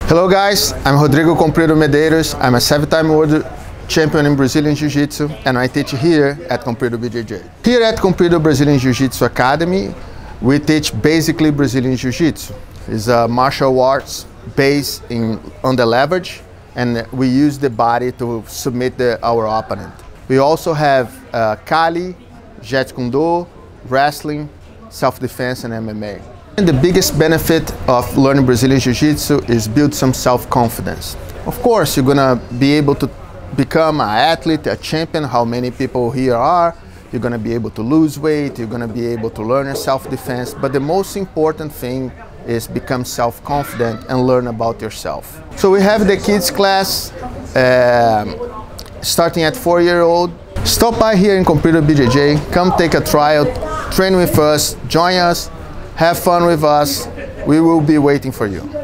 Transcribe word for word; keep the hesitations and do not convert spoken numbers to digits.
Hello guys, I'm Rodrigo Comprido Medeiros. I'm a seven-time world champion in Brazilian Jiu-Jitsu and I teach here at Comprido B J J. Here at Comprido Brazilian Jiu-Jitsu Academy, we teach basically Brazilian Jiu-Jitsu. It's a martial arts based in, on the leverage, and we use the body to submit the, our opponent. We also have uh, Kali, Jeet Kune Do, wrestling, self-defense and M M A. And the biggest benefit of learning Brazilian Jiu-Jitsu is build some self-confidence. Of course, you're gonna be able to become an athlete, a champion, how many people here are. You're gonna be able to lose weight, you're gonna be able to learn self-defense, but the most important thing is become self-confident and learn about yourself. So we have the kids class um, starting at four year old. Stop by here in Comprido B J J, come take a trial, train with us, join us, have fun with us. We will be waiting for you.